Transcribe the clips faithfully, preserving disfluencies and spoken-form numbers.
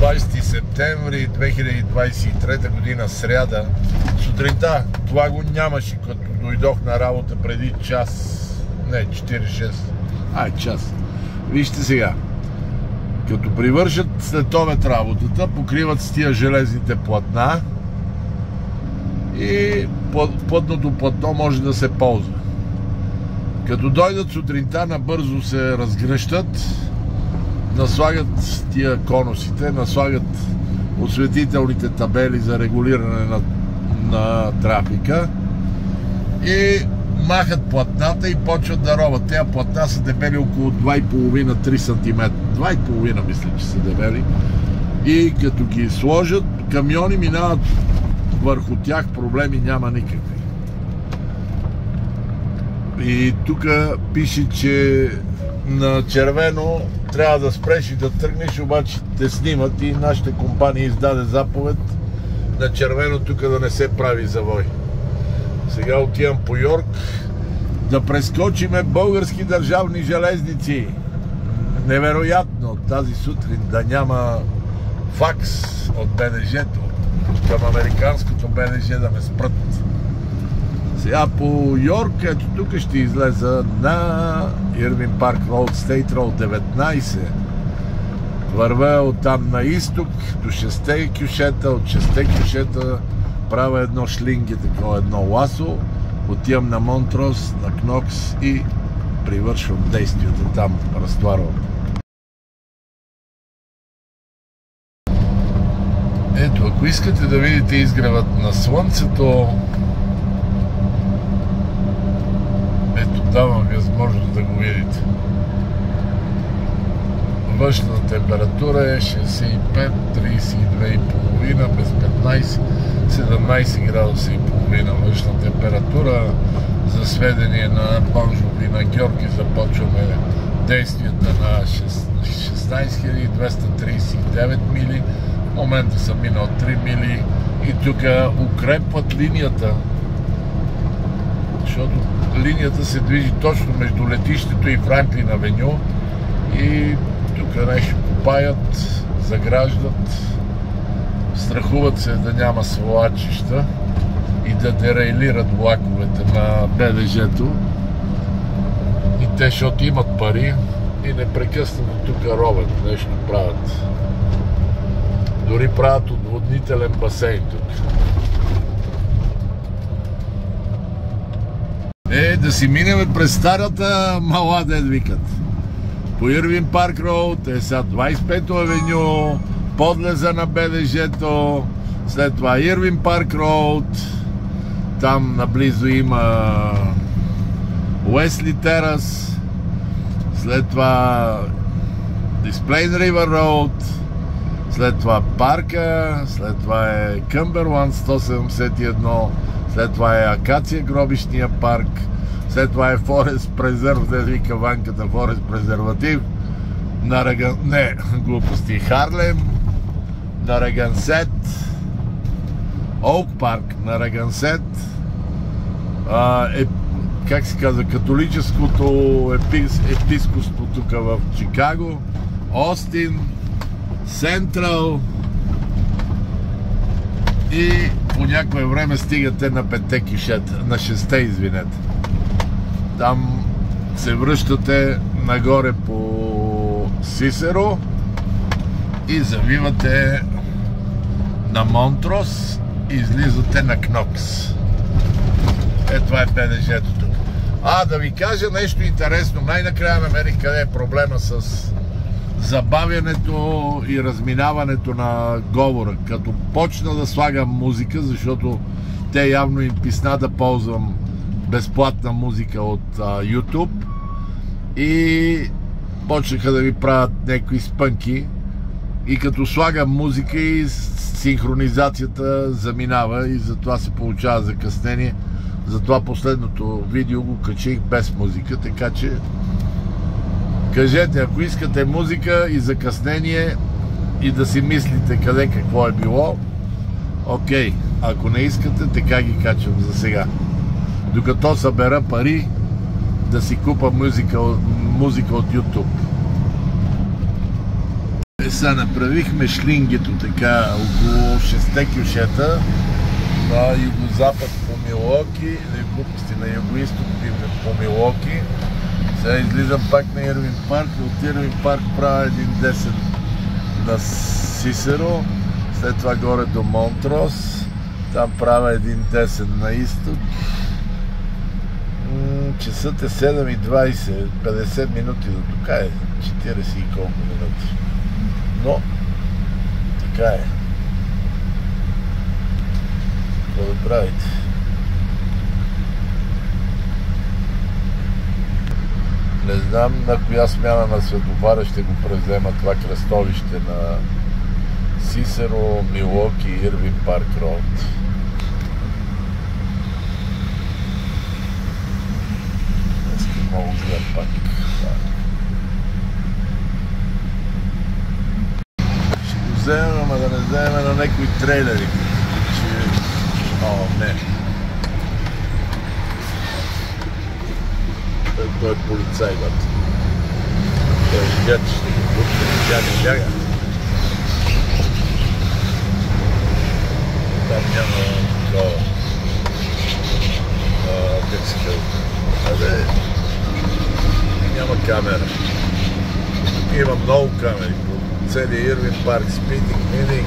двайсети септември две хиляди двайсет и трета година, сряда. Сутринта това го нямаше, като дойдох на работа преди час, не, четирийсет и шест, ай, час. Вижте сега, като привършат след обед работата, покриват с тия железните платна и плътното платно може да се ползва. Като дойдат сутринта, набързо се разгръщат, наслагат тия конусите, наслагат осветителните табели за регулиране на, на трафика и махат платната и почват да роват. Тези платна са дебели около два и половина до три сантиметра. два и половина мисля, че са дебели. И като ги сложат, камиони минават върху тях, проблеми няма никакви. И тук пише, че на червено трябва да спреш и да тръгнеш, обаче те снимат и нашата компания издаде заповед на червено тук да не се прави завой. Сега отивам по Йорк да прескочиме Български държавни железници. Невероятно тази сутрин да няма факс от БДЖ-то към американското БДЖ да ме спрат. Сега по Йорк, ето тук ще излеза на Ирвин Парк Роуд, Стейт Роуд деветнайсет. Вървя оттам на изток до шесте кюшета, от шесте кюшета правя едно шлинги, такова едно ласо, отивам на Монтрос, на Кнокс и привършвам действията там, разтварвам. Ето, ако искате да видите изгревът на слънцето, ето, давам възможност да го видите. Външната температура е шейсет и пет, трийсет и две и половина, без петнайсет, седемнайсет градуса и половина външна температура. За сведение на Бонжов и на Георги започваме действията на шестнайсет хиляди двеста трийсет и девет мили. В момента съм минал три мили и тук укрепват линията, защото линията се движи точно между летището и Франклин авеню и тук нещо копаят, заграждат, страхуват се да няма свлачища и да дерейлират влаковете на БДЖ-то. И те, защото имат пари и непрекъснато тук ровят, нещо правят. Дори правят отводнителен басейн тук. Е, да си минем през старата мала, дед викат. По Ирвин Парк Роуд е сега двайсет и пето авеню, подлеза на БДЖ-то, след това Ирвин Парк Роуд, там наблизо има Уесли Терас, след това Дисплейн Ривър Роуд, след това парка, след това е Къмберланд сто седемдесет и едно, след това е Акация гробищния парк, след това е Форест Презерв, да вика ванката Форест Презерватив, на Раган... не, глупости, Харлем, на Рагансет, Оук парк на Рагансет, а, е, как се казва, католическото епис... епископство тук в Чикаго, Остин, Сентрал и по някое време стигате на петте кишета, на шесте, извинете. Там се връщате нагоре по Сисеро и завивате на Монтрос и излизате на Кнокс. Е, това е БДЖ-то тук. А, да ви кажа нещо интересно. Най-накрая намерих къде е проблема с забавянето и разминаването на говора. Като почна да слагам музика, защото те явно им писна да ползвам безплатна музика от а, YouTube и почнаха да ми правят някакви спънки и като слагам музика и синхронизацията заминава и затова се получава закъснение. Затова последното видео го качих без музика, така че кажете, ако искате музика и закъснение и да си мислите къде какво е било, окей. Ако не искате, така ги качвам за сега. Докато събера пари да си купа музика, музика от YouTube. Е, сега направихме шлингето така около шестте кюшета на югозапад по Милуоки, или глупости на югоизток по Милуоки. Сега излизам пак на Ирвин парк, от Ирвин парк правя един десен на Сисеро, след това горе до Монтрос, там правя един десен на изток. Часът е седем и двайсет, петдесет минути до тук е, четирийсет и колко минути. Но, така е. Какво да правите? Не знам на коя смяна на светофара ще го превзема това кръстовище на Сисеро, Милуоки и Ирвин парк роуд. Много гледам пак. Ще го вземем, ама да не вземем на някои трейлери. Че... О, не. Той е полицай, бат. Той е жигат, ще го путне. Бяга, бяга. Там няма такова. Как се казва? Абе, няма камера. Има много камери по целия Ирвин парк, спидинг, мининг.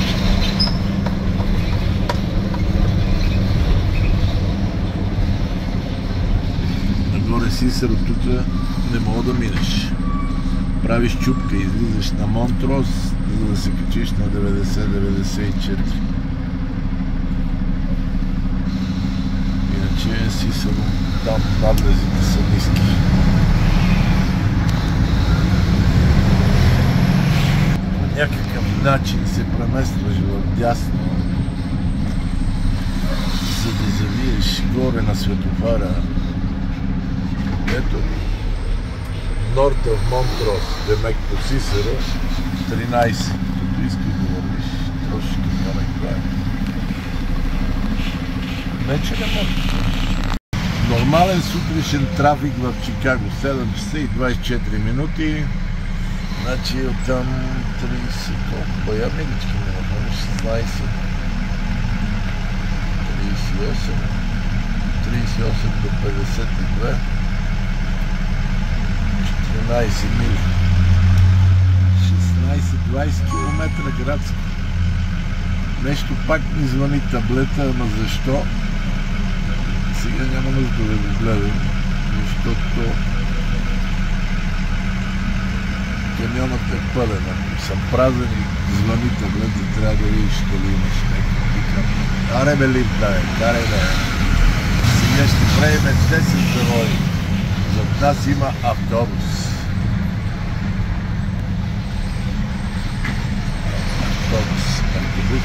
Нагоре Сисеро, тук не мога да минеш. Правиш чупка, излизаш на Монтрос, за да се качиш на деветдесет деветдесет и четири. Иначе Сисеро, там надлезите са ниски. По някакъв начин се преместваш вдясно, за да завиеш горе на светофара. Ето, North of Montrose, демек по Сисеро, тринайсет. Като искаш да вървиш, трошки по-накрая. Не, че не може. Нормален сутришен трафик в Чикаго, седем часа и двайсет и четири минути. Значи оттам трийсет, колко бая милички минаха, шестнайсет, трийсет и осем, трийсет и осем до петдесет и две, четиринайсет мили, шестнайсет-двайсет километра градски. Нещо пак ми звъни таблета, ама защо? Сега няма нужда да го гледам, защото камионът е пълен. Ако съм празен и звъни таблета, трябва да видиш дали имаш някакъв пикап. Аре бе лип, да е, карай да е. Сега ще правим десет завои. Зад нас има автобус. Автобус, автобус.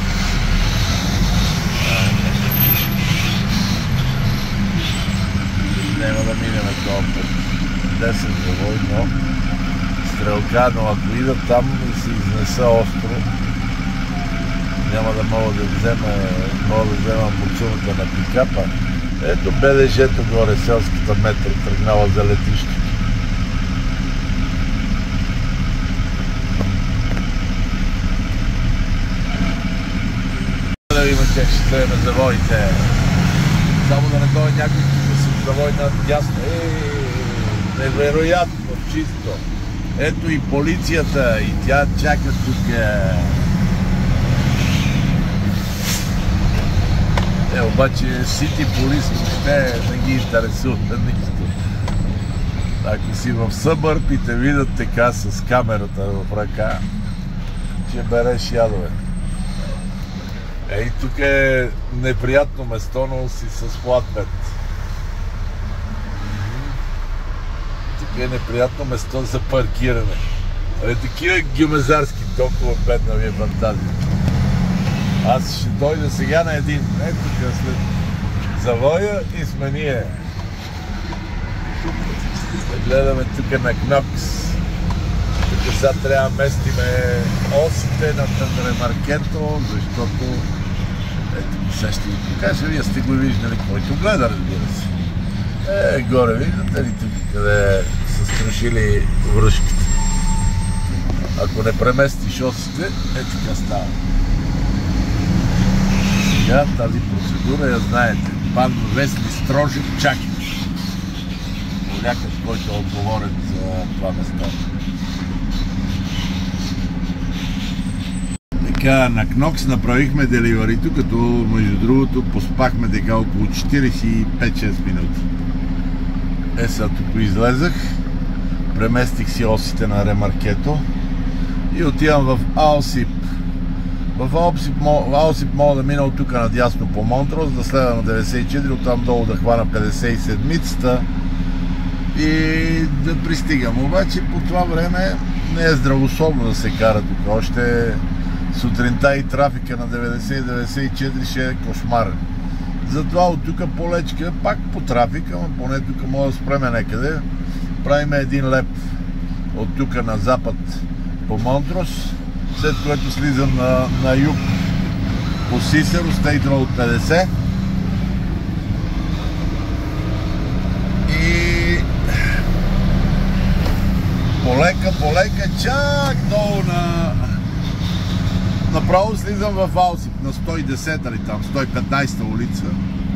Няма да минем този път. десет завой, но стрелка, но ако идат там и се изнеса остро, няма да мога да взема, мога да взема муцуната на пикапа. Ето БДЖ-то горе, селската метро, тръгнала за летище. Да има как ще вземе завоите. Само да не дойде някой да се завой надясно. Еее, невероятно чисто. Ето и полицията, и тя чака тук. Е, обаче Сити Полис въобще не ги интересува нищо. Ако си в събърб и те видят така с камерата в ръка, ще береш ядове. Ей, тук е неприятно место, но си с флатбед. Тук е неприятно место за паркиране. Е, такива гюмезарски, толкова бедна ви е фантазия. Аз ще дойда сега на един. Ето тук след завоя и сме ние. Гледаме тук на Кнокс. Тук сега трябва да местиме осите на Тандремаркето, защото ето сега ще ви покажа, вие сте го виждали, който гледа, разбира се. Е, горе виждате ли тук, къде са страшили връшките. Ако не преместиш осите, е така става. Сега тази процедура я знаете. Пан Весли Строжев Чакич. Полякът, който е отговорен за това место. Така, на Кнокс направихме деливарито, като между другото поспахме така около четирийсет и пет шест минути. Е, сега тук излезах, преместих си осите на ремаркето и отивам в Алсип. В Алсип, Алсип мога да мина от тук надясно по Монтрос, да следва на деветдесет и четири, оттам долу да хвана петдесет и седмицата и да пристигам. Обаче по това време не е здравословно да се кара тук. Още сутринта и трафика на деветдесет и деветдесет и четири ще е кошмарен. Затова от тук по-лечка, пак по трафика, но поне тук може да спреме некъде. Правиме един леп от тук на запад по Монтрос, след което слизам на, на юг по Сисеро, State Road петдесет. И полека, полека, чак долу на... Направо слизам в Алсип на сто и десета или там, сто и петнайсета улица.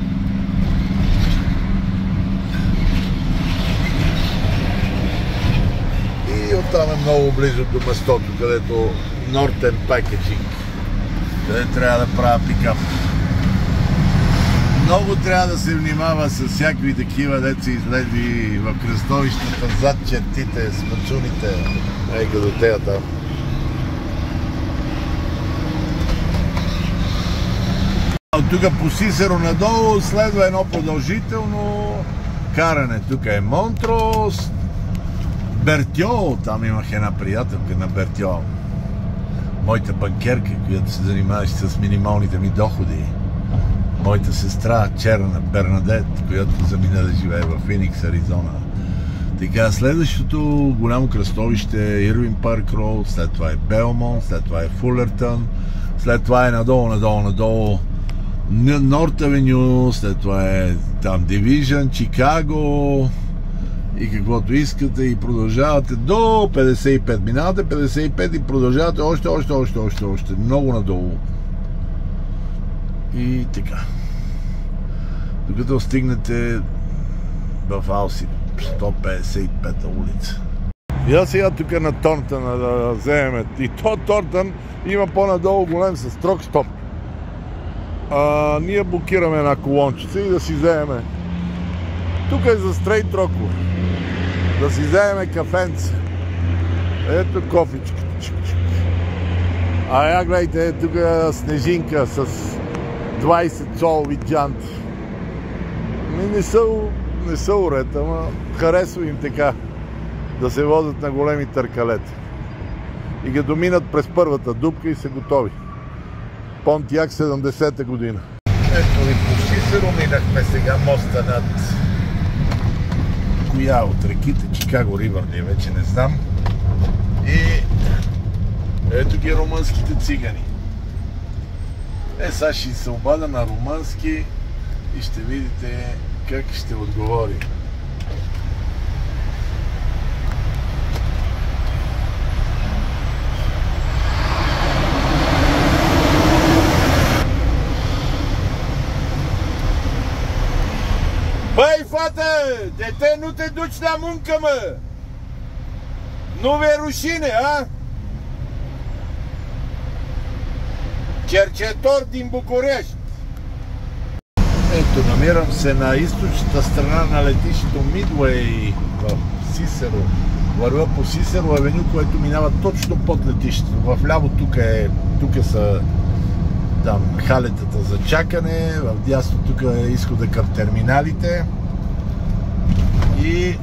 И оттам е много близо до местото, където Northern Packaging, къде трябва да правя пикап. Много трябва да се внимава с всякакви такива деца излезли в кръстовищата зад чертите, с мъчуните, ей гадотеята. От тук по Сисеро надолу следва едно продължително каране. Тук е Монтрос, Бертьол, там имах една приятелка на Бертьол. Моята банкерка, която се занимаваше с минималните ми доходи. Моята сестра, черна, Бернадет, която замина да живее в Феникс, Аризона. Така, следващото голямо кръстовище е Ирвин Парк Роуд, след това е Белмонт, след това е Фулертън, след това е надолу, надолу, надолу Норт Авеню, след това е там Дивижън, Чикаго и каквото искате и продължавате до петдесет и пет. Минавате петдесет и пет и продължавате още, още, още, още, още, много надолу. И така. Докато стигнете в Алсип, сто петдесет и пета улица. Я сега тук на Торнтън да вземем. И то Торнтън има по-надолу голем с строг стоп. А, ние блокираме една колончица и да си вземем. Тук е за стрейт рокове. Да си вземем кафенце. Ето кофичката. А я гледайте, тук е снежинка с двайсет цолови джанти. Не са, не са уред, ама харесва им така да се возят на големи търкалета. И ги доминат през първата дупка и са готови. Понтиак седемдесета година. Ето ви по Сисеро минахме сега моста над коя от реките, Чикаго Ривър ли вече не знам. И ето ги румънските цигани. Е, сега ще се обада на румънски и ще видите как ще отговори. Băi, fată, de te nu te duci la muncă, mă! Nu vei rușine, a? Cercetor din București. Ето, намирам се на източната страна на летището Мидуей в Сисеро. Вървя по Сисеро авеню, което минава точно под летището. В ляво тук е, тук са там халетата за чакане, в дясно тук е изхода към терминалите. И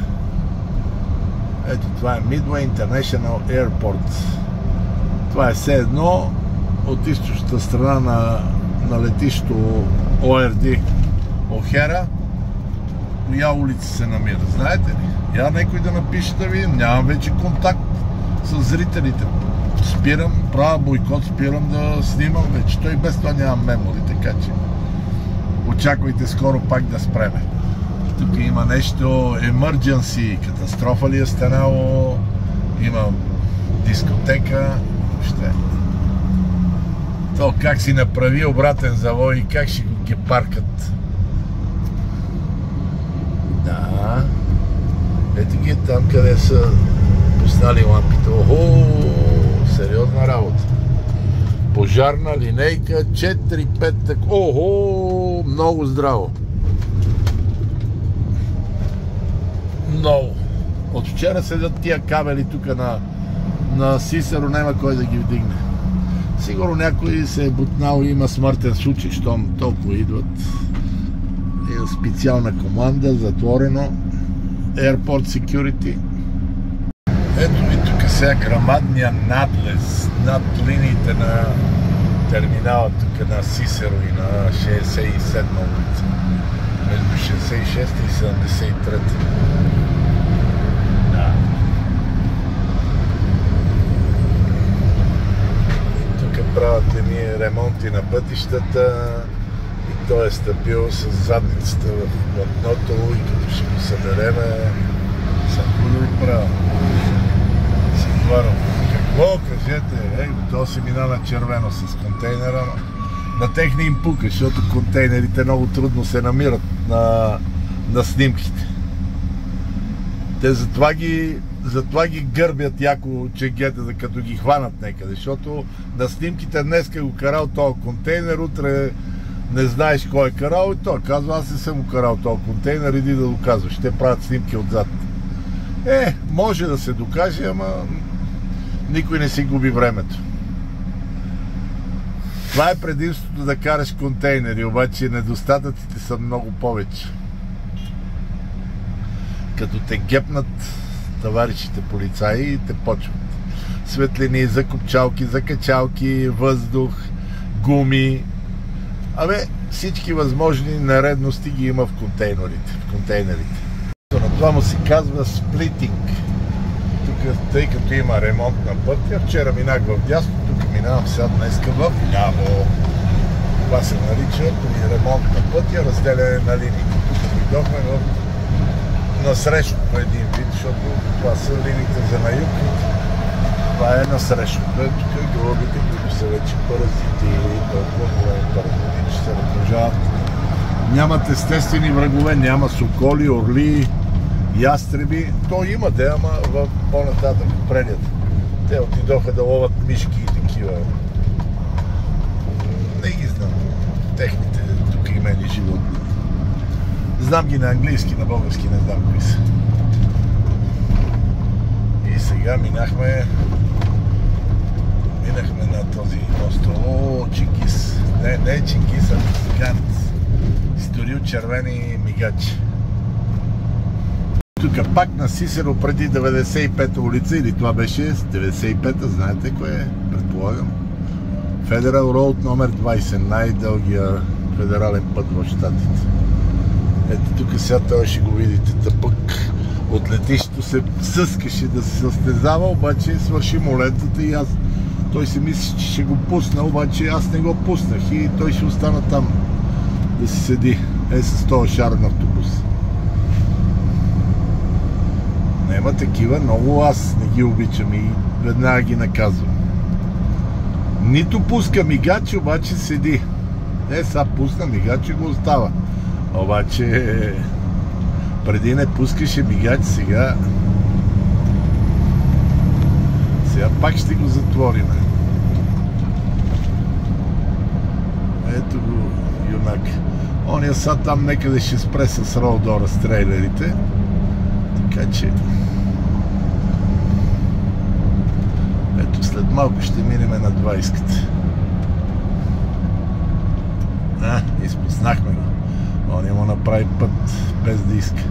ето това е Midway International Airport. Това е все едно от източната страна на, на летището О Р Д Охера. Коя улица се намира, знаете ли? Я някой да напише да видим, нямам вече контакт с зрителите. Спирам, правя бойкот, спирам да снимам вече. Той без това нямам мемори, така че очаквайте скоро пак да спреме. Тук има нещо emergency, катастрофа ли е станало, има дискотека. Ще. То как си направи обратен завой и как ще ги паркат. Да. Ето ги там, къде са пуснали лампите. Охо, сериозна работа. Пожарна линейка, четири пет, охо, много здраво. Много. От вчера седят тия кабели тук на, на Сисеро, няма кой да ги вдигне. Сигурно някой се е бутнал и има смъртен случай, щом толкова идват. И специална команда, затворено. Airport Security. Ето ви тук сега грамадния надлез над линиите на терминала тук на Сисеро и на шейсет и седма улица. Между шейсет и шеста и седемдесет и трета. Да. Тук правят едни ремонти на пътищата и той е стъпил с задницата в платното и като ще го събереме съм го правил. Какво? Кажете, е, то си мина на червено с контейнера. На тех не им пука, защото контейнерите много трудно се намират на, на снимките. Те затова ги, затова ги гърбят яко чегета, като ги хванат некъде, защото на снимките днеска го карал този контейнер, утре не знаеш кой е карал и той казва, аз не съм го карал този контейнер, иди да доказваш. Те правят снимки отзад. Е, може да се докаже, ама никой не си губи времето. Това е предимството да караш контейнери, обаче недостатъците са много повече. Като те гепнат товарищите полицаи, те почват. Светлини, закопчалки, закачалки, въздух, гуми. Абе, всички възможни нередности ги има в контейнерите. В контейнерите. На това му се казва сплитинг. Тук, тъй като има ремонт на пътя, вчера минах в дясно, тук минавам сега днеска в ляво. Това се нарича при ремонт на пътя, разделяне на линии. Тук дойдохме в насрещното един вид, защото това са линиите за на юг. Това е насрещното. Тук гробите, които са вече паразити, толкова големи паразити, че се размножават. Нямат естествени врагове, няма соколи, орли, ястреби. То има де, ама в по-нататък предят. Те отидоха да ловат мишки и такива. Не ги знам. Техните тук имени животни. Знам ги на английски, на български не знам кои са. И сега минахме минахме на този мост. О, Чингис. Не, не Чингис, а Гант. Сторил червени мигачи. Тук пак на Сисеро преди деветдесет и пета улица, или това беше деветдесет и пета, знаете кое е, предполагам. Федерал Роуд номер двайсет, най-дългия федерален път в щатите. Ето тук сега това ще го видите, тъпък от летището се съскаше да се състезава, обаче свърши му лентата и аз, той си мисли, че ще го пусна, обаче аз не го пуснах и той ще остана там да си седи. Е с този шарен автобус. Нема такива, много аз не ги обичам и веднага ги наказвам. Нито пуска мигач, обаче седи. Е, сега пусна мигач и го остава. Обаче преди не пускаше мигач, сега сега пак ще го затворим. Ето го юнак. Ония са там некъде ще спре с Роудора с трейлерите. Така че ето след малко ще минем на двайсетката. А, изпуснахме го. Ония му направи път без да иска.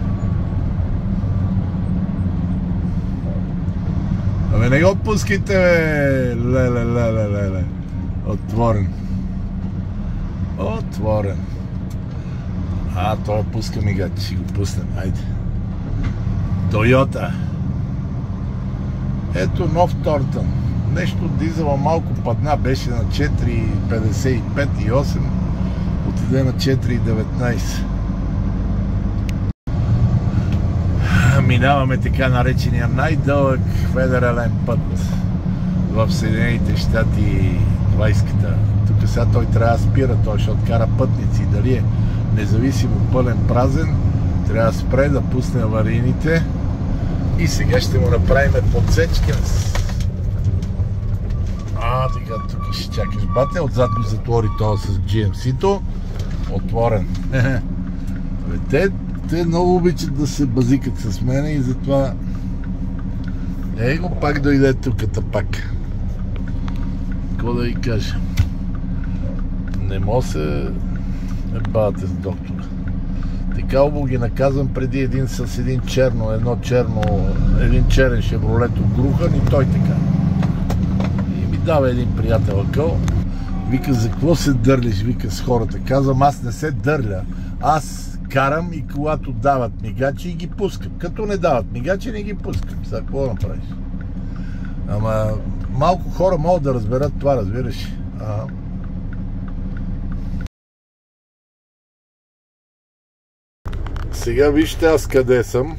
Абе не го отпускайте, бе! Леле, леле, леле. Отворен. Отворен. А, той пуска мигач, ще го пуснем, айде. Тойота. Ето нов Тортън. Нещо дизела малко падна, беше на четири петдесет и пет и осем, отиде на четири деветнайсет. Минаваме така наречения най-дълъг федерален път. в Съединените щати двайсетката. Тук сега той трябва да спира, той ще откара пътници. Дали е независимо пълен празен, трябва да спре да пусне аварийните и сега ще му направим подсечки. А, така, тук ще чакаш, бате, отзад го затвори това с джи ем си-то. Отворен. Те, те много обичат да се базикат с мене и затова его пак дойде тук пак. Какво да ви кажа? Не може се ебавате с доктора. Така обо ги наказвам преди един с един черно, едно черно, един черен шевролет обгрухан и той така. И ми дава един приятел акъл. Вика, за какво се дърлиш? Вика с хората. Казвам, аз не се дърля. Аз карам и когато дават мигачи и ги пускам. Като не дават мигачи, не ги пускам. Сега какво направиш? Ама малко хора могат да разберат това, разбираш. Ага. Сега вижте аз къде съм.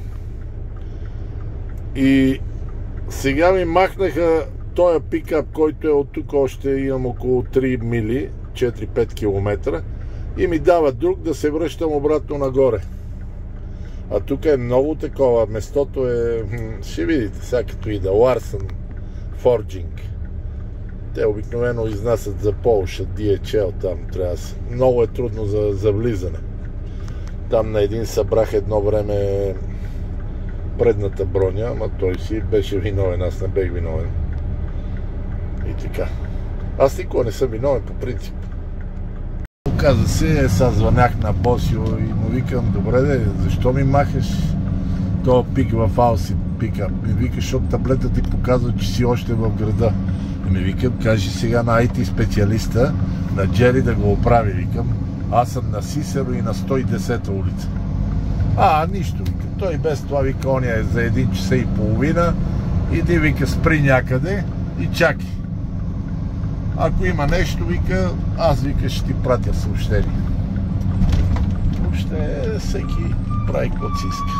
И сега ми махнаха този пикап, който е от тук, още имам около три мили, четири-пет километра, и ми дава друг да се връщам обратно нагоре. А тук е много такова, местото е, ще видите, сега като и да Ларсън Forging. Те обикновено изнасят за Полша, ди ейч ел там, трябва да се. Много е трудно за, за влизане. Там на един събрах едно време предната броня, ама той си беше виновен, аз не бех виновен. И така. Аз никога не съм виновен по принцип. Оказа се, сега звънях на Босио и му викам, добре де, защо ми махаш този пик в Ауси пикап? Ми вика, защото таблета ти показва, че си още в града. И ми викам, кажи сега на ай ти специалиста, на Джери да го оправи, викам. Аз съм на Сисеро и на сто и десета улица. А, нищо, вика. Той без това, вика, оня е за един часа и половина. Иди, вика, спри някъде и чакай. Ако има нещо, вика, аз, вика, ще ти пратя съобщение. Въобще всеки прави каквото си иска.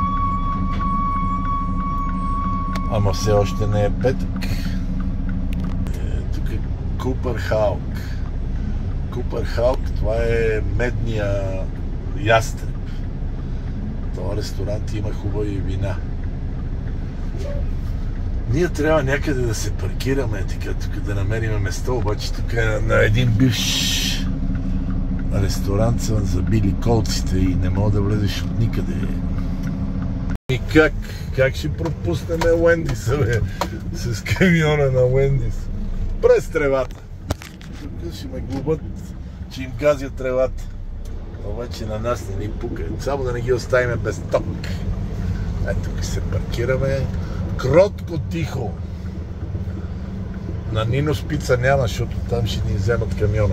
Ама все още не е петък. Е, тук е Купър Халк. Купър Халк, това е медния ястреб. Това ресторант има хубави вина. Ние трябва някъде да се паркираме, така, тук да намерим место, обаче тук е на един бивш ресторант са забили колците и не мога да влезеш от никъде. И как? Как ще пропуснем Уендиса, бе? С камиона на Уендис. През тревата. Тук ще ме глобат, че им газят тревата. Обаче на нас не ни пука. Само да не ги оставим без ток. Ай, тук се паркираме. Кротко, тихо. На Нино Спица няма, защото там ще ни вземат камиона.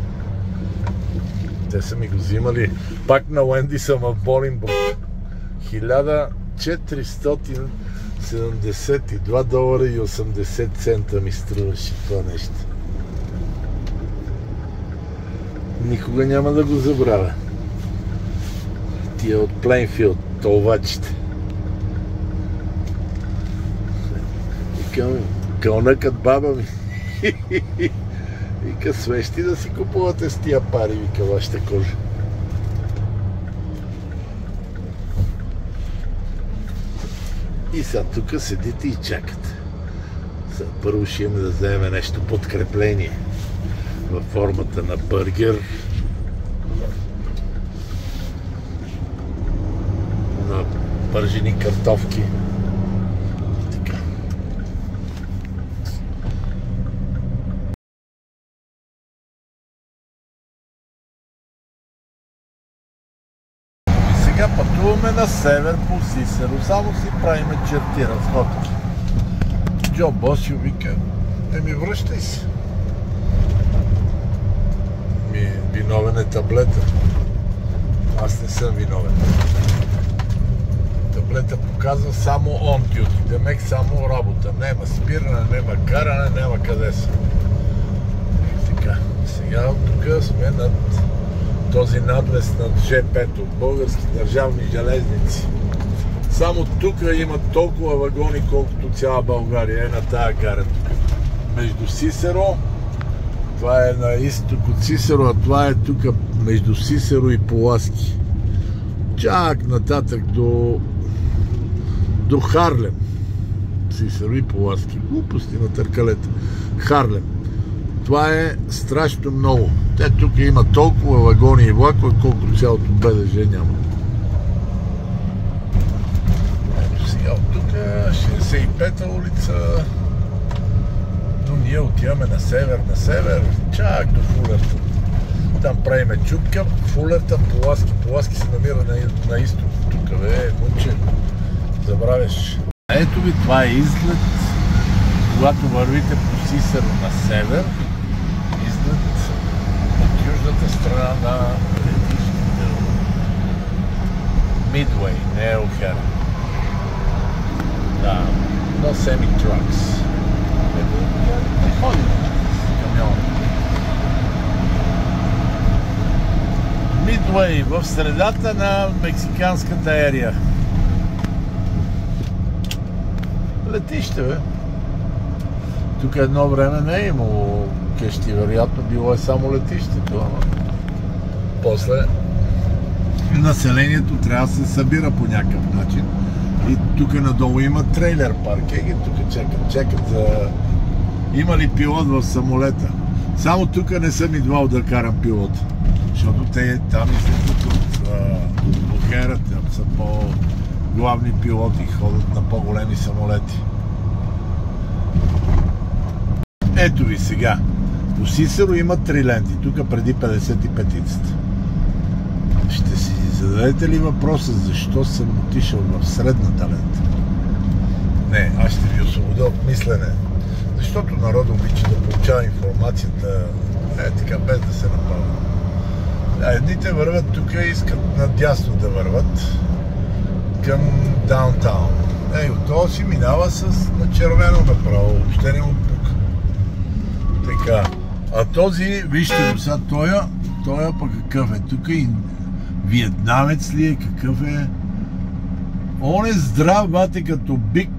Те са ми го взимали. Пак на Уенди съм в Боленбург. хиляда четиристотин седемдесет и два долара и осемдесет цента ми струваше това нещо. Никога няма да го забравя. Тия от Плейнфилд, толвачите. Кълнъкът баба ми. Вика, свещи да си купувате с тия пари, вика, вашата кожа. И сега тук седите и чакате. Сега първо ще имаме да вземем нещо подкрепление във формата на бъргер, на пържени картофки. Така. И сега пътуваме на север по Сисеро, само си правиме черти, разходки. Джо Босио вика, не ми връщай се. Ми виновен е таблета. Аз не съм виновен. Таблета показва само on duty, демек само работа. Нема спиране, нема каране, нема къде са. Така, сега от тук сме над този надлез над ЖП-то, Български държавни железници. Само тук има толкова вагони, колкото цяла България е на тая гара тук. между Сисеро. Това е на изток от Сисеро, а това е тук между Сисеро и Пуласки. Чак нататък до, до Харлем. Сисеро и Пуласки. Глупости на търкалета. Харлем. Това е страшно много. Те тук има толкова вагони и влакове, колкото цялото БДЖ няма. Ето сега от тук шейсет и пета улица. Но ние отиваме на север, на север, чак до Фулертън. Там правиме чупка, Фулертън, Пуласки. Пуласки се намира на, на изток. Тук бе, момче, забравяш. Ето ви, това е изглед, когато вървите по Сисеро на север, изглед от южната страна на летището. Мидуей, не е Охера. Да, но semi-trucks. Не ходи с камион. Мидуей, в средата на мексиканската ерия. Летище, бе. Тук едно време не е имало къщи, вероятно било е само летището, ама после населението трябва да се събира по някакъв начин и тук надолу има трейлер парк, и тук чекат, чекат за... Има ли пилот в самолета? Само тук не съм идвал да карам пилот, защото те там излизат от Охера, там са по-главни пилоти, ходят на по-големи самолети. Ето ви сега. По Сисеро има три ленти, тук преди петдесет и петицата. Ще си зададете ли въпроса защо съм отишъл в средната лента? Не, аз ще ви освободя от мислене. Защото народът обича да получава информацията е така, без да се напълва. Едните върват тук и искат надясно да върват към даунтаун. Ей, от това си минава с на червено направо, въобще не му пука. Така. А този, вижте го сега, тоя, тоя пък какъв е? Тук и виетнамец ли е? Какъв е? Он е здрав, бате, като бик.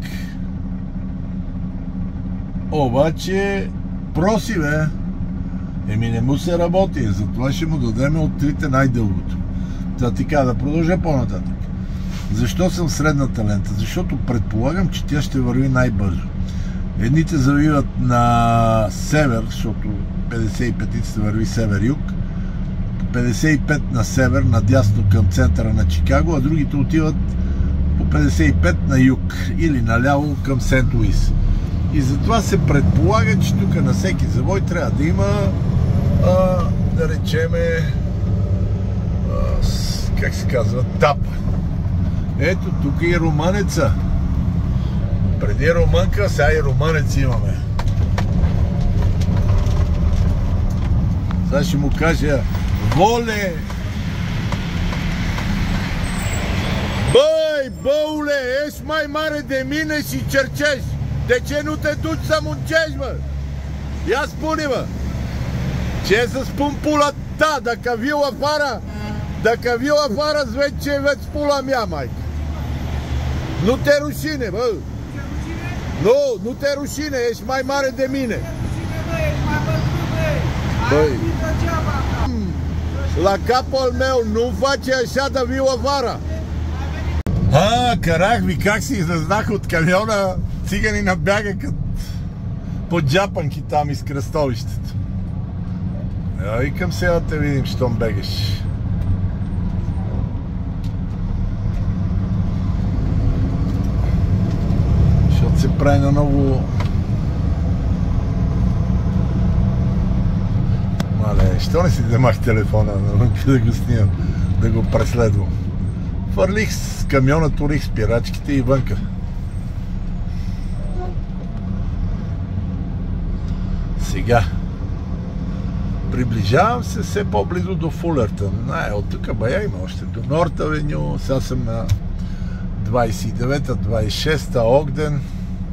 Обаче проси, бе. Еми не му се работи, затова ще му дадем от трите най-дългото. Та така, да продължа по-нататък. Защо съм в средната лента? Защото предполагам, че тя ще върви най-бързо. Едните завиват на север, защото петдесет и петицата върви север-юг, петдесет и пет на север, надясно към центъра на Чикаго, а другите отиват по петдесет и пет на юг или наляво към Сент Луис. И затова се предполага, че тук на всеки завой трябва да има, а, да речеме, а, с, как се казва, тапа. Ето, тук е и руманеца. Преди е румънка, сега и руманец имаме. Сега ще му кажа: воле! Băi, băule, ești mai mare de mine și cercești. De ce nu te duci să muncești, mă? Ia spune-mă! Ce să spun pula ta? Dacă viu afară, dacă viu afară, îți vezi ce vezi pula mea, maică. Nu te rușine, bă! Nu, nu te rușine, ești mai mare de mine. Băi, la capul meu nu face așa de viu afară. А, карах ви как си излезнах от камиона, цигани набяга като по джапанки там из кръстовището. Я викам сега да те видим, щом бегаш. Защото се прави на ново... Мале, що не си вземах телефона, да го снимам, да го преследвам. Фърлих с камиона, турих спирачките и вънка. Сега приближавам се все по-близо до Фулертън. Не, от тук бая има още до Норт Авеню. Сега съм на двайсет и девета, двайсет и шеста Огден.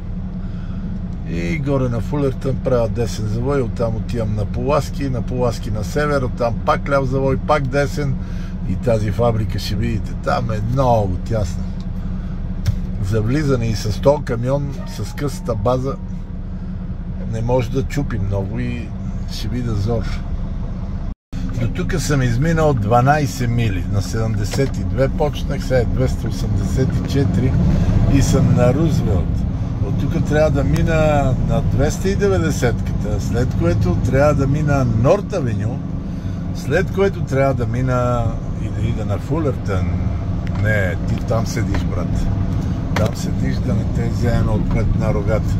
И горе на Фулертън правя десен завой, оттам отивам на Пуласки, на Пуласки на север, оттам пак ляв завой, пак десен. И тази фабрика ще видите, там е много тясна. За влизане и с този камион, с късата база, не може да чупи много и ще видя зор. До тук съм изминал дванайсет мили, на седемдесет и две почнах, сега е двеста осемдесет и четири и съм на Рузвелт. От тук трябва да мина на двеста и деветдесетката, след което трябва да мина Норт Авеню, след което трябва да мина и да ида на Фулертън. Не, ти там седиш, брат. Там седиш да не те вземе отпред на рогата.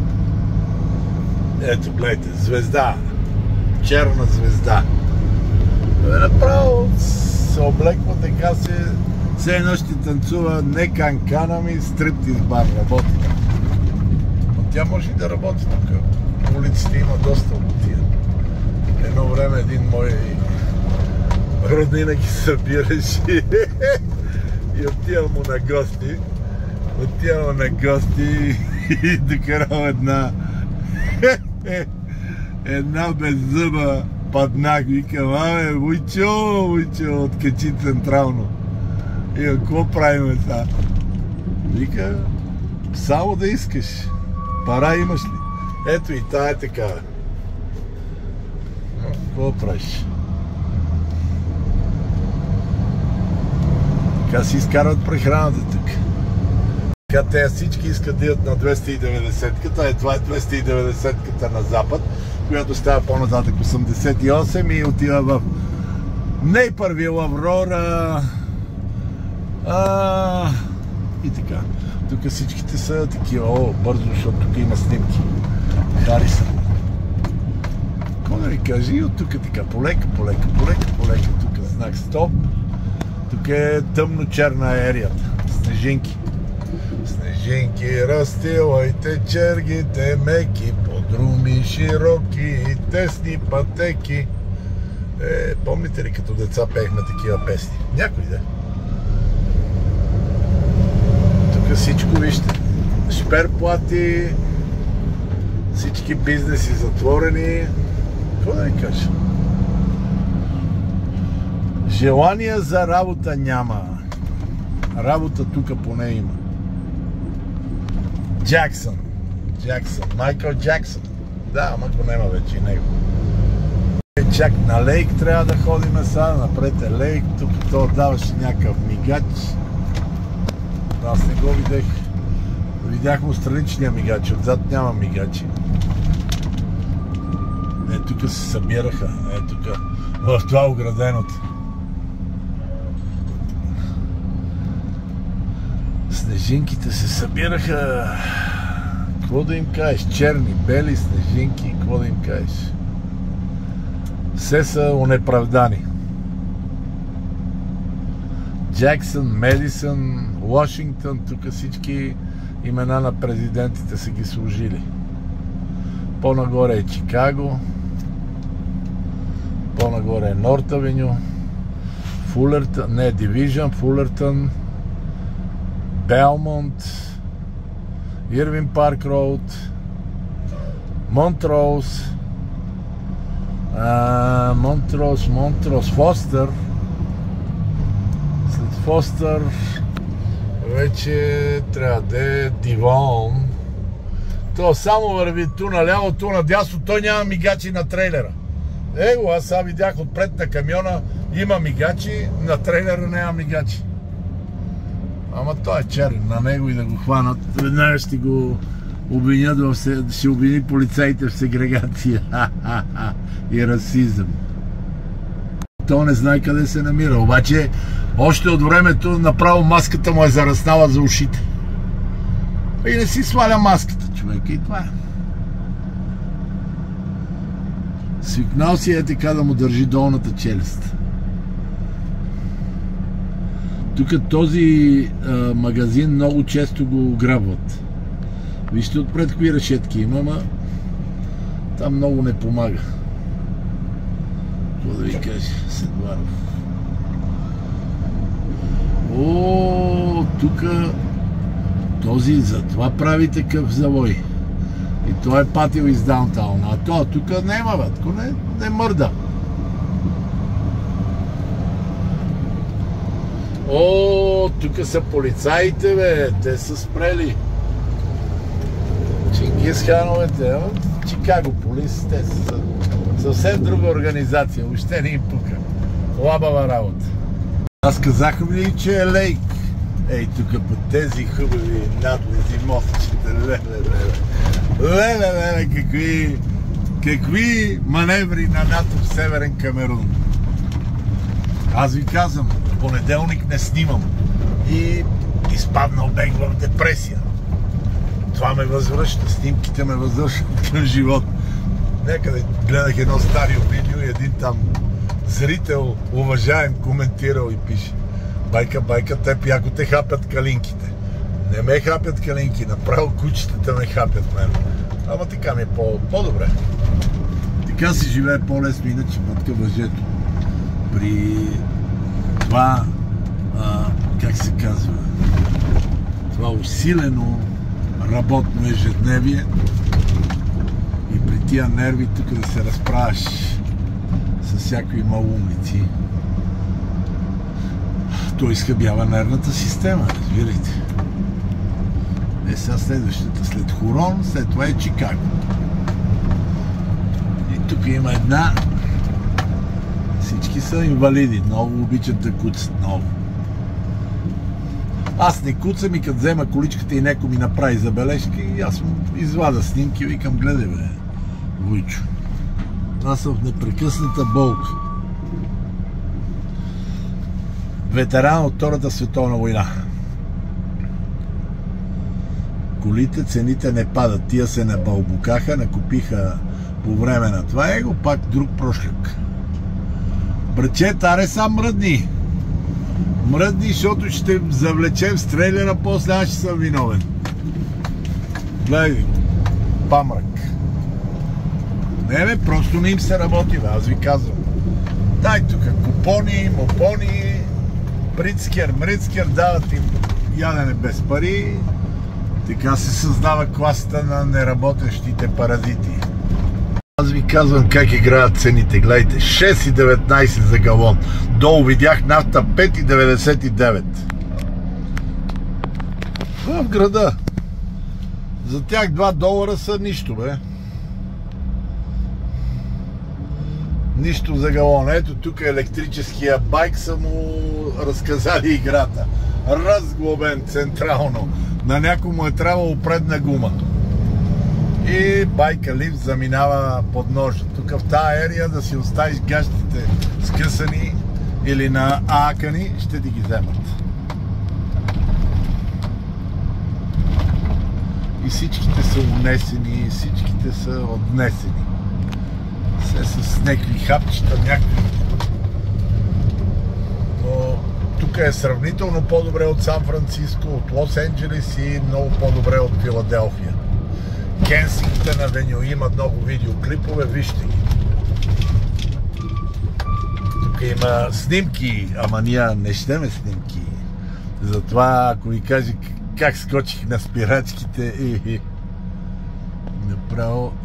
Ето, гледайте, звезда. Черна звезда. Направо се облеква така се, все едно ще танцува не канкана ми, стриптиз бар работи. Но тя може и да работи тук. В улиците има доста отия. Едно време един мой роднина ги събираше и отивам му на гости. Отивам на гости и докарал една една беззъба паднах, викам, аме, Войчо, Войчо, откачи централно. И какво правиме сега? Вика, само да искаш. Пара имаш ли? Ето и тая е такава. Какво правиш? Така си изкарват прехраната тук. Така те всички искат да идат на двеста и деветдесетката, е това е двеста и деветдесетката на запад, която става по-нататък осемдесет и осем и отива в Нейпървил, Аврора а... и така. Тук всичките са такива, о, бързо, защото тук има снимки. Харисън. Какво да ви кажа? И от тук така, полека, полека, полека, полека, тук знак стоп. Тук е тъмно-черна ерията. Снежинки. Снежинки, разстилайте чергите меки, подруми широки и тесни пътеки. Е, помните ли като деца пеехме такива песни? Някой да. Тук всичко, вижте. Шперплати, всички бизнеси затворени. Какво да ви кажа? Желания за работа няма. Работа тук поне има. Джаксън. Джаксън. Майкъл Джаксън. Да, ама го няма вече и него. Чак на Лейк трябва да ходим сега. Напред е Лейк. Тук то даваше някакъв мигач. Аз не го видях. Видях му страничния мигач. Отзад няма мигачи. Е, тук се събираха. Е, тук. В това ограденото. Снежинките се събираха. Какво да им кажеш? Черни, бели снежинки. Какво да им кажеш? Все са онеправдани. Джаксън, Медисън, Вашингтон, тук всички имена на президентите са ги служили. По-нагоре е Чикаго, по-нагоре е Норт Авеню, Фулертън, не, Дивижън, Фулертън, Белмонт, Ирвин Парк Роуд, Монтроуз, Монтроуз, Монтроуз, Фостър. След Фостър вече трябва да е Дивон. То само върви ту наляво, ту надясно, той няма мигачи на трейлера. Его, аз сега видях отпред на камиона, има мигачи, на трейлера няма мигачи. Ама той е черен, на него и да го хванат, веднага ще го обвинят, в, ще обвини полицаите в сегрегация и расизъм. Той не знае къде се намира, обаче още от времето направо маската му е зараснала за ушите. И не си сваля маската, човек, и това е. Свикнал си е така да му държи долната челюст. Тук този а, магазин много често го ограбват. Вижте отпред кои решетки има, ама там много не помага. Какво да ви кажа, Седваров? О, тук този затова прави такъв завой. И той е патил из даунтауна. А то тук нема, бе, не, не мърда. О, тук са полицаите, бе, те са спрели. Чингис хановете, а? Чикаго. Чикаго Полис, те са съвсем друга организация, въобще не им пука. Лабава работа. Аз казах ли, че е лейк? Ей, тук по тези хубави надлези мостчета, леле, леле, леле, леле, какви, какви маневри на НАТО в Северен Камерун. Аз ви казвам, в понеделник не снимам и изпаднал бег в депресия. Това ме възвръща, снимките ме възвръщат към живот. Някъде гледах едно старио видео и един там зрител, уважаем, коментирал и пише: байка, байка, теб яко те хапят калинките. Не ме хапят калинки, направо кучетата ме хапят мен. Ама така ми е по-добре. Така си живее по-лесно, иначе матка въжето. При това, а, как се казва, това усилено работно ежедневие и при тия нерви тук да се разправяш с всякакви малумници, то изхъбява нервната система, разбирайте. Е, сега следващата, след Хурон, след това е Чикаго. И тук има една. Всички са инвалиди, много обичат да куцат, много. Аз не куцам и като взема количката и някой ми направи забележки, и аз му извада снимки и викам: гледай бе, Войчо, аз съм в непрекъсната болка. Ветеран от Втората световна война. Колите, цените не падат. Тия се набълбукаха, накупиха по време на това его, пак друг прошляк. Братче, таре са мръдни. Мръдни, защото ще завлечем с трейлера, после аз ще съм виновен. Гледай, памрак. Не бе, просто не им се работи, бе, аз ви казвам. Дай тук купони, мопони, прицкер, мрицкер, дават им ядене без пари. Така се създава класата на неработещите паразити. Аз ви казвам как играят цените. Гледайте, шест и деветнайсет за галон. Долу видях нафта пет и деветдесет и девет. В града. За тях два долара са нищо, бе. Нищо за галон. Ето тук електрическия байк са му разказали играта. Разглобен централно. На някой му е трябвало предна гума. И байка лифт заминава под ножа. Тук в тази ерия да си оставиш гащите скъсани или на аакани, ще ти ги вземат. И всичките са унесени, всичките са отнесени. Все с някакви хапчета, някакви. Но тук е сравнително по-добре от Сан-Франциско, от Лос-Анджелес и много по-добре от Филаделфия. Кенсингтън авеню има много видеоклипове, вижте ги. Тук има снимки, ама ние не щеме снимки. Затова, ако ви кажа как скочих на спирачките, и направо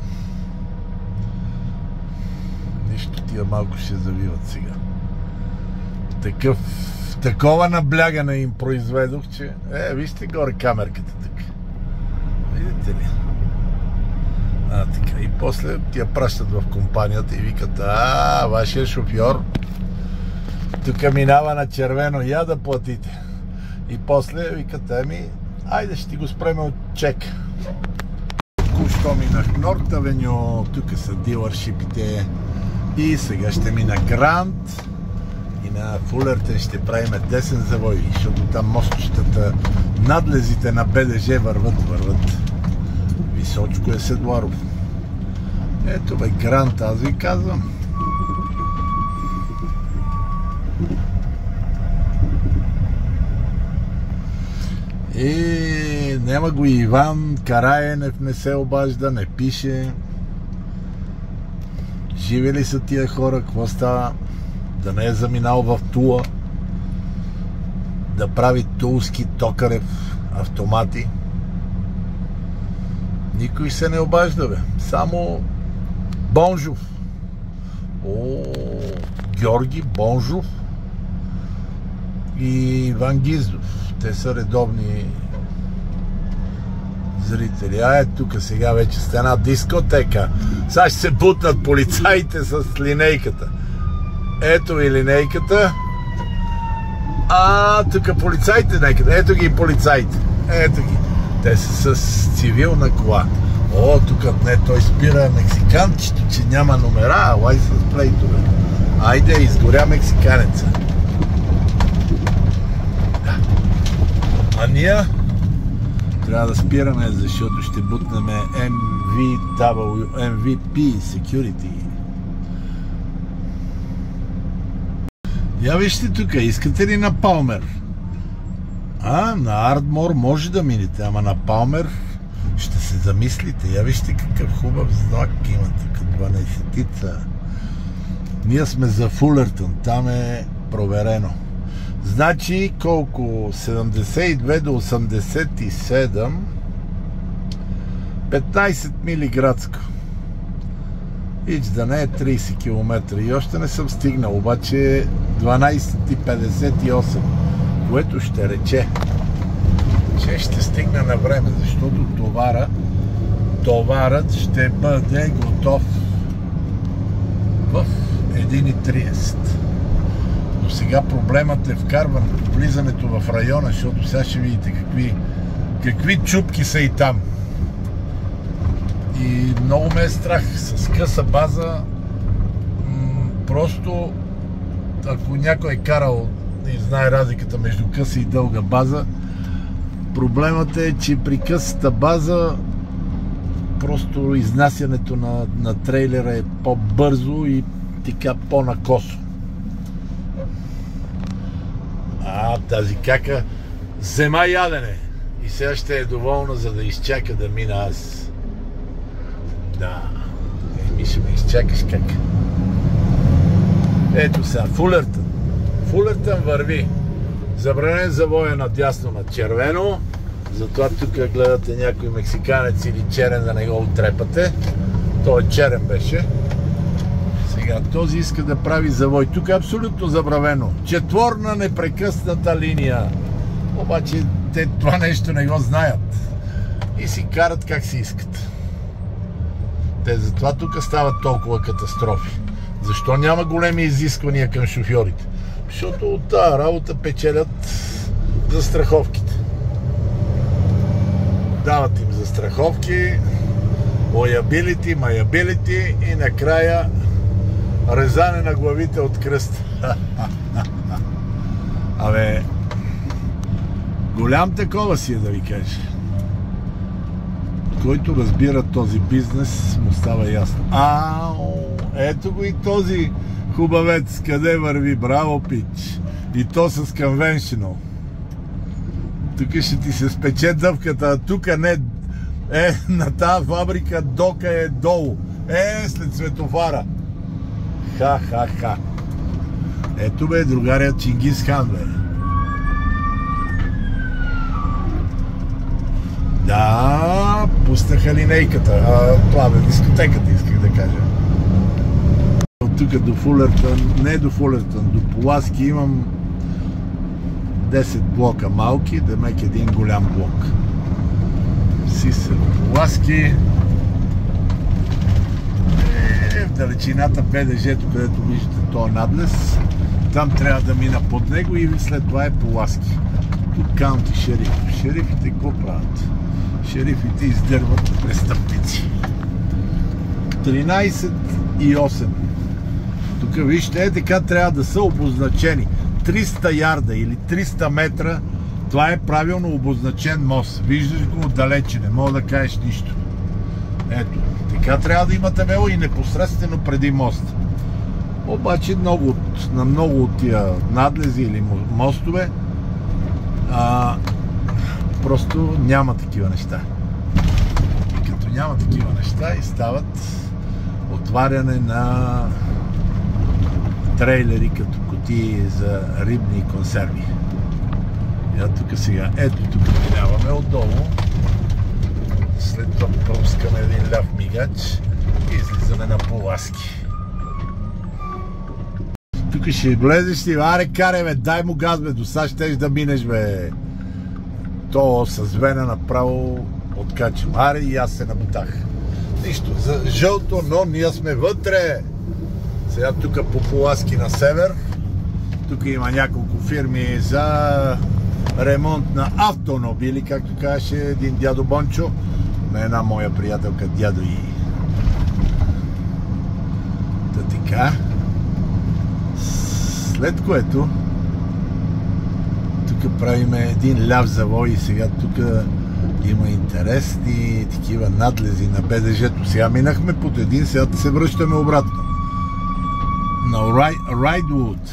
нищо, тия малко ще завиват сега. Такъв, такова наблягане им произведох, че е, вижте горе камерката така. Видите ли? А, така. И после ти я пращат в компанията и викат: а, вашия шофьор тук минава на червено, я да платите. И после викат: ами, айде ще ти го спреме от чек. Току-що минах Норт Авеню, тук са дилършипите и сега ще мина Грант и на Фулертън ще правим десен завой, защото там мостчетата, надлезите на БДЖ върват, върват. Височко е Седларов. Ето бе, Грант, аз ви казвам. И няма го Иван Караенев, не се обажда, не пише. Живи ли са тия хора, какво става? Да не е заминал в Тула, да прави тулски Токарев автомати. Никой се не обажда, бе. Само Бонжов. О, Георги Бонжов и Иван Гиздов. Те са редовни зрители. А е, тук сега вече сте една дискотека. Сега ще се бутнат полицаите с линейката. Ето и линейката. А, тук полицаите некъде. Ето ги и полицаите. Ето ги. Те са с цивилна кола. О, тук не, той спира мексиканчето, че няма номера, license плейтове. Айде, изгоря мексиканеца. Да. А ние трябва да спираме, защото ще бутнем Ем Ви Дабъл Ю, Ем Ви Пи Security. Я вижте тук, искате ли на Палмер? А, на Ардмор може да минете, ама на Палмер ще се замислите. Я вижте какъв хубав знак има тук, дванайсетица. Ние сме за Фулертън, там е проверено. Значи колко? седемдесет и две до осемдесет и седем, петнайсет мили градско. Ич да не е трийсет километра. И още не съм стигнал, обаче дванайсет и петдесет и осем, което ще рече, че ще стигна на време, защото товара, товарът ще бъде готов в един и трийсет. Но сега проблемът е вкарването, влизането в района, защото сега ще видите какви, какви чупки са и там. И много ме е страх. С къса база, м- просто ако някой е карал и знае разликата между къса и дълга база, проблемът е, че при късата база просто изнасянето на, на трейлера е по-бързо и така по-накосо. А, тази кака взема ядене и сега ще е доволна, за да изчака да мина аз. Да, ми ще ме изчакаш как. Ето сега, Фулертън. Фулертън върви. Забранен завоя надясно на червено, затова тук гледате някой мексиканец или черен да не го отрепате. Той черен беше. Сега този иска да прави завой. Тук е абсолютно забравено. Четворна непрекъсната линия. Обаче те това нещо не го знаят. И си карат как си искат. Те затова тук стават толкова катастрофи. Защо няма големи изисквания към шофьорите? Защото от тази работа печелят застраховките. Дават им застраховки, лоябилити, маябилити и накрая резане на главите от кръста. Абе, голям такова си е, да ви кажа. Който разбира този бизнес, му става ясно. Ау, ето го и този хубавец, къде върви, браво пич. И то с конвеншнъл. Тук ще ти се спече дъвката, а тук не е, на тази фабрика дока е долу. Е, след светофара. Ха-ха-ха. Ето бе, другаря Чингис Хан, бе. Да, пуснаха линейката. А, това бе, дискотеката исках да кажа. От тук до Фулертън, не до Фулертън, до Пуласки имам десет блока малки, демек един голям блок. Си се до Пуласки. Е, в далечината БДЖ-то, където виждате този надлез, там трябва да мина под него и след това е Пуласки. Тук каунти шериф. Шерифите какво правят? Шерифите издърват престъпници. тринайсет и осем. Тук вижте, е така трябва да са обозначени. триста ярда или триста метра, това е правилно обозначен мост. Виждаш го отдалече, не мога да кажеш нищо. Ето, така трябва да има табела и непосредствено преди мост. Обаче много от, на много от тия надлези или мостове а, просто няма такива неща. И като няма такива неща и стават отваряне на трейлери като кутии за рибни консерви. Я тук сега, ето тук минаваме отдолу. След това пропускаме един ляв мигач и излизаме на Пуласки. Тук ще влезеш ти, аре каре бе, дай му газ бе, до сега щеш да минеш бе. То с вена направо откачам. Аре и аз се набутах. Нищо, за жълто, но ние сме вътре. Сега тук по Поласки на север. Тук има няколко фирми за ремонт на автомобили, както казаше един дядо Бончо, на една моя приятелка дядо и. Та така. След което тук правиме един ляв завой и сега тук има интересни такива надлези на Б Д Ж-то. Сега минахме под един, сега се връщаме обратно. На Райдвуд.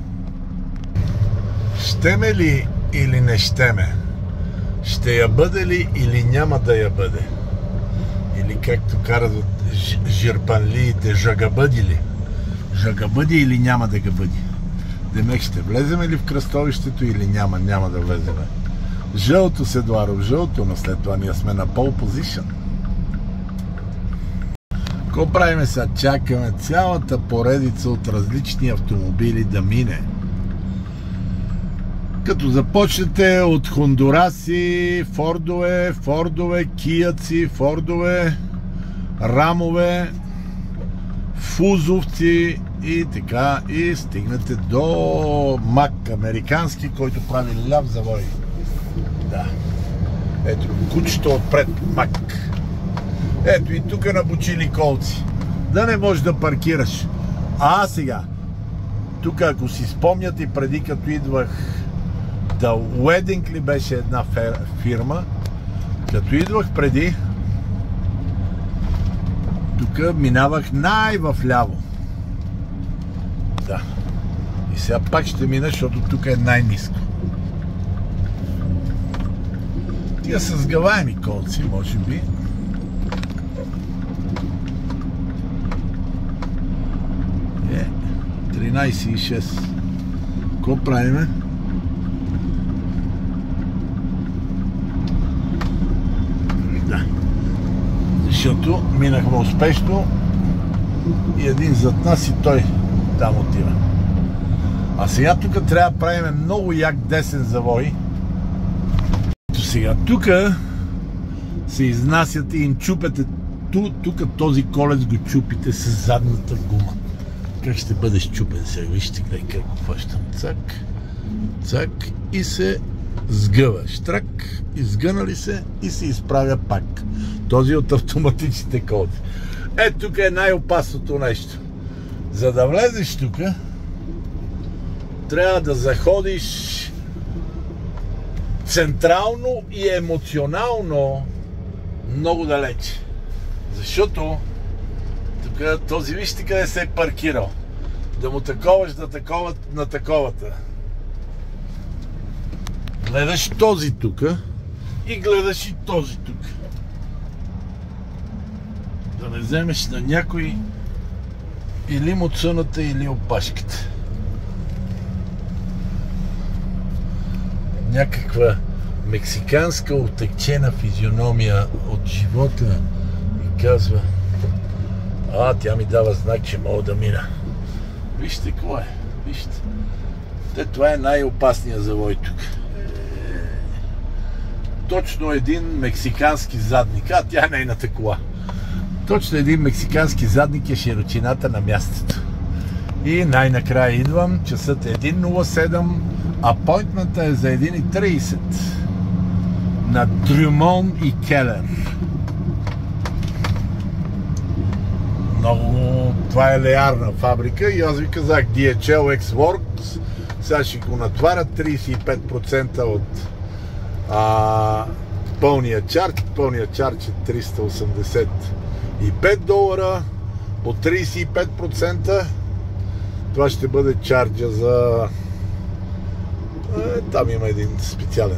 Щеме ли или не щеме? Ще я бъде ли или няма да я бъде? Или както казват жирпанлиите, жагабъди ли? Жагабъди или няма да бъди? Демек, ще влеземе ли в кръстовището или няма? Няма да влеземе. Жълто, Седларов, жълто, но след това ние сме на пол позишън. Какво правиме сега? Чакаме цялата поредица от различни автомобили да мине. Като започнете от Хондураси, Фордове, Фордове, Кияци, Фордове, Рамове, Фузовци и така, и стигнете до Мак, американски, който прави ляв завой. Да. Ето, кучето отпред, Мак. Ето и тук набучили колци. Да не можеш да паркираш. А сега, тук ако си спомняте, преди като идвах The Wedding ли беше една фирма, като идвах преди, тук минавах най-вляво. Да. И сега пак ще мина, защото тук е най-ниско. Тия са сгъваеми колци, може би. Е, тринайсет и шест. Какво правиме? Да. Защото минахме успешно и един зад нас и той там отива. А сега тук трябва да правим много як десен завой. Сега тук се изнасяте и им чупете. Тук този колец го чупите с задната гума. Как ще бъде щупен сега? Вижте гледай как го фащам. Цак, цак и се сгъва. Штрак, изгънали се и се изправя пак. Този от автоматичните колци. Е, тук е най-опасното нещо. За да влезеш тук, трябва да заходиш централно и емоционално много далече. Защото тук този, вижте къде се е паркирал. Да му таковаш да такова на таковата. Гледаш този тук и гледаш и този тук. Да не вземеш на някой или муцуната, или опашката. Някаква мексиканска отекчена физиономия от живота и казва: а, тя ми дава знак, че мога да мина. Вижте какво е. Вижте. Те, това е най-опасният завой тук. Точно един мексикански задник. А, тя е нейната кола. Точно един мексикански задник е широчината на мястото. И най-накрая идвам. Часът е едно нула седем. Апойнтмента е за едно и трийсет. На Друмон и Келер. Много... Това е леарна фабрика и аз ви казах Ди Ейч Ел X-Works. Сега ще го натварят трийсет и пет процента от а, пълния чарч. Пълния чарч е триста осемдесет и пет долара. По трийсет и пет процента това ще бъде чарджа за... Е, там има един специален.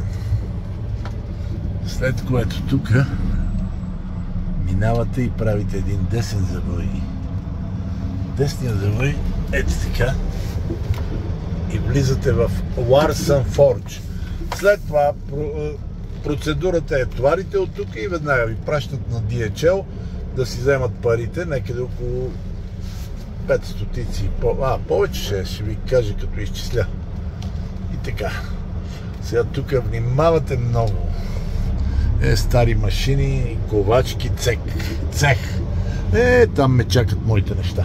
След което тук минавате и правите един десен завой. Десният завой, ето така, и влизате в Larsen Forge. След това процедурата е товарите от тук и веднага ви пращат на Ди Ейч Ел да си вземат парите, някъде около пет стотици. А, повече ще, ще ви кажа като изчисля. И така. Сега тук внимавате много. Е, стари машини, ковачки, цех. цех. Е, там ме чакат моите неща.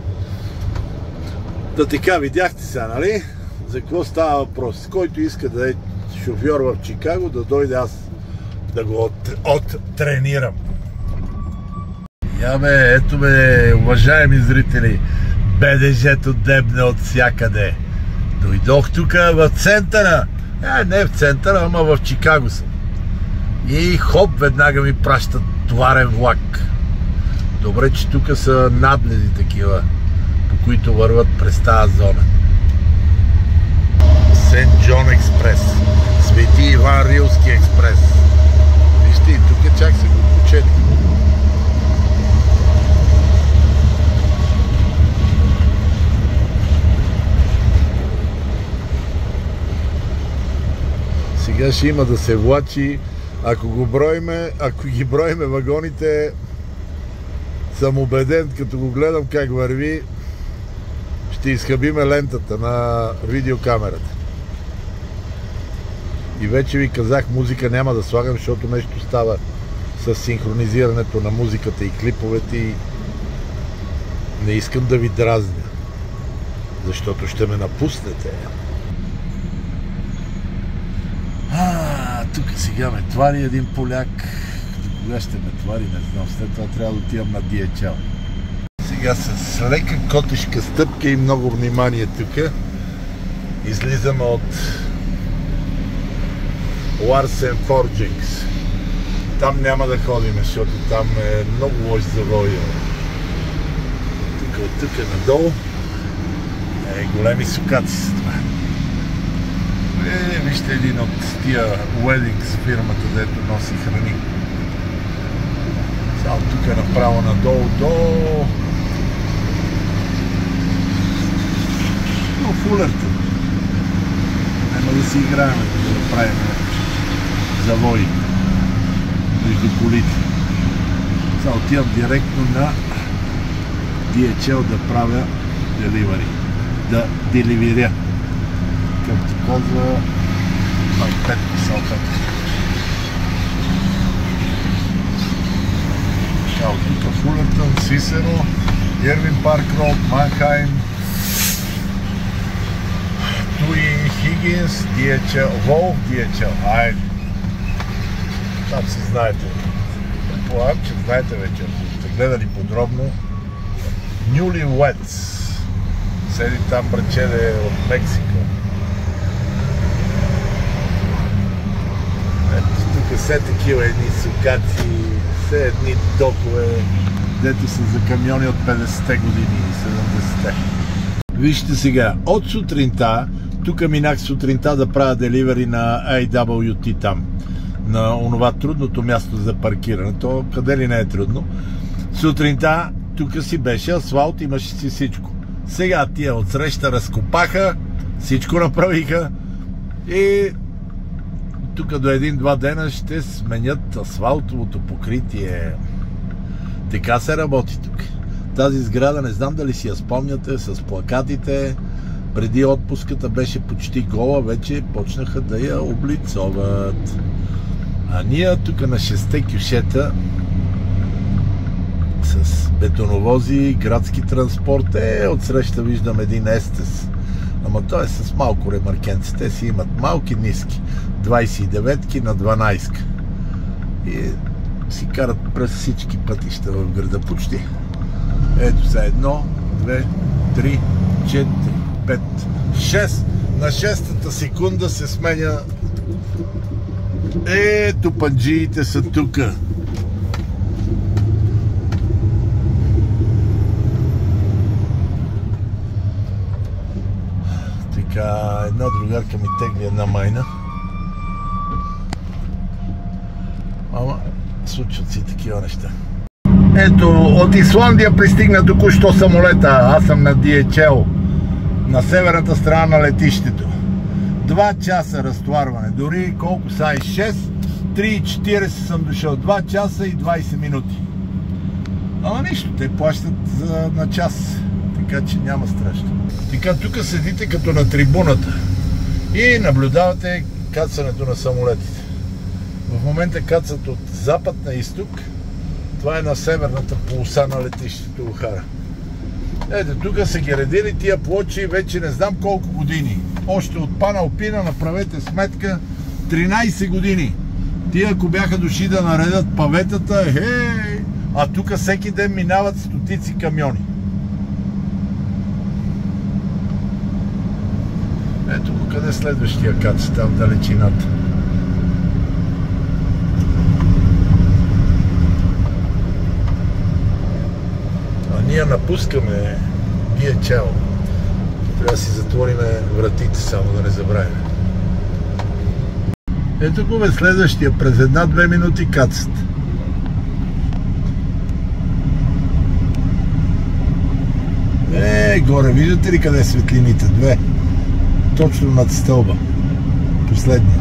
Да така, видяхте сега, нали? За какво става въпрос? Който иска да е шофьор в Чикаго, да дойде аз да го от, оттренирам. Я бе, ето бе, уважаеми зрители, БДЖ-то дебне от всякъде. Дойдох тук в центъра. Е, не в центъра, ама в Чикаго съм. И хоп, веднага ми пращат товарен влак. Добре, че тук са надлези такива, по които върват през тази зона. Сент Джон експрес. Свети Иван Рилски експрес. Вижте, и тук чак се го почели. Сега ще има да се влачи. Ако го броиме, ако ги броиме вагоните, съм убеден, като го гледам как върви, ще изхабиме лентата на видеокамерата. И вече ви казах, музика няма да слагам, защото нещо става с синхронизирането на музиката и клиповете и не искам да ви дразня, защото ще ме напуснете. А, тук сега ме твари един поляк. Кога ще ме твари, не знам. След това трябва да отивам на Ди Ейч Ел. Сега с лека котешка стъпка и много внимание тук излизаме от Ларсен Форджингс. Там няма да ходим, защото там е много лош завой. Тук от тук надолу е, големи сукаци са това. Е, вижте един от тия Weddings фирмата, дето носи храни. Само тук е направо надолу до... до Фулертън. Няма да си играем, да направим завои между колите. Сега отивам директно на Ди Ейч Ел да правя деливари. Да деливиря. Както казва пет писалката. Така, от тук Фулертън, Сисеро, Ирвин Парк Роуд, Манхайм, Туи, Хигинс, Ди Ейч Ел, Волф, Ди Ейч Ел. Айде. Там си знаете. Предполагам, че знаете вече. Сте гледали подробно. Newlyweds. Седи там брачеде от Мексико. Ето тук все такива едни сукаци, все едни докове, дето са за камиони от петдесетте години и седемдесетте. Вижте сега, от сутринта, тук минах сутринта да правя деливери на Ей Дабъл Ю Ти там, на онова трудното място за паркиране. То къде ли не е трудно. Сутринта тук си беше асфалт, имаше си всичко. Сега тия отсреща разкопаха, всичко направиха и тук до един-два дена ще сменят асфалтовото покритие. Така се работи тук. Тази сграда, не знам дали си я спомняте, с плакатите. Преди отпуската беше почти гола, вече почнаха да я облицоват. А ние тук на шесте кюшета с бетоновози, градски транспорт, е, отсреща виждам един Естес. Ама той е с малко ремаркенци. Те си имат малки, ниски. двайсет и деветки на дванайсет. И си карат през всички пътища в града почти. Ето са едно, две, три, четири, пет, шест. На шестата секунда се сменя. Ето панджиите са тука. Така, една другарка ми тегли една майна. Ама, случват си такива неща. Ето, от Исландия пристигна току-що самолета. Аз съм на Ди Ейч Ел, на северната страна на летището. Два часа разтоварване. Дори колко са и шест, три и четирийсет съм дошъл. Два часа и двайсет минути. Ама нищо, те плащат за, на час. Така че няма страшно. Така, тук седите като на трибуната и наблюдавате кацането на самолетите. В момента кацат от запад на изток. Това е на северната полоса на летището Охара. Ето, тук са ги редили тия плочи вече не знам колко години. Още от Пана Алпина, направете сметка, тринайсет години. Тия, ако бяха дошли да наредят паветата, хей, а тук всеки ден минават стотици камиони. Ето го къде е следващия кац, там в далечината. А ние напускаме Бие Чао. Трябва да си затворим вратите, само да не забравим. Ето го бе следващия, през една-две минути кацат. Е, горе, виждате ли къде е светлините? Две. Точно над стълба. Последния.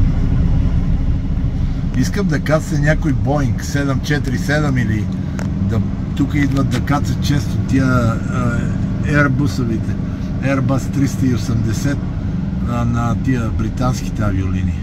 Искам да кацне някой Боинг седем четири седем или да, тук идват да кацат често тия Airbus-овите. Airbus триста и осемдесет на, на тия британските авиолинии.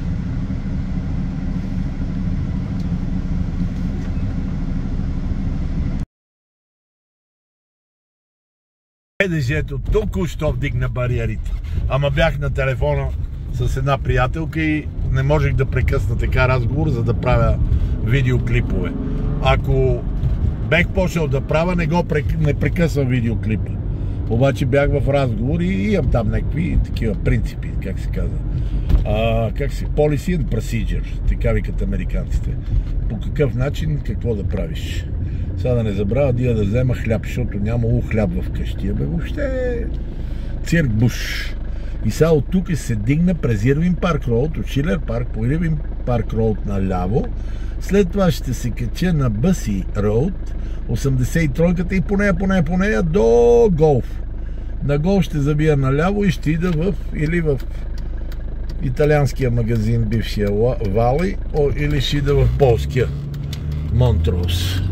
БДЖ-то току-що вдигна бариерите. Ама бях на телефона с една приятелка и не можех да прекъсна така разговор, за да правя видеоклипове. Ако бех почнал да правя, не го прек... не прекъсвам видеоклипа. Обаче бях в разговор и имам там някакви такива принципи, как се казва. А, как се? Policy and procedure, така викат американците. По какъв начин, какво да правиш. Сега да не забравя да да взема хляб, защото нямало хляб в къщия. Бе, въобще цирк буш. И сега от тук се дигна през Ирвин Парк Роуд, от Шилер парк по Ирвин Парк Роуд наляво. След това ще се кача на Бъси Роуд, осемдесет и тройката и по нея, по нея, по нея до Голф. На Голф ще забия наляво и ще ида в или в италианския магазин, бившия Вали, или ще ида в полския Монтроуз.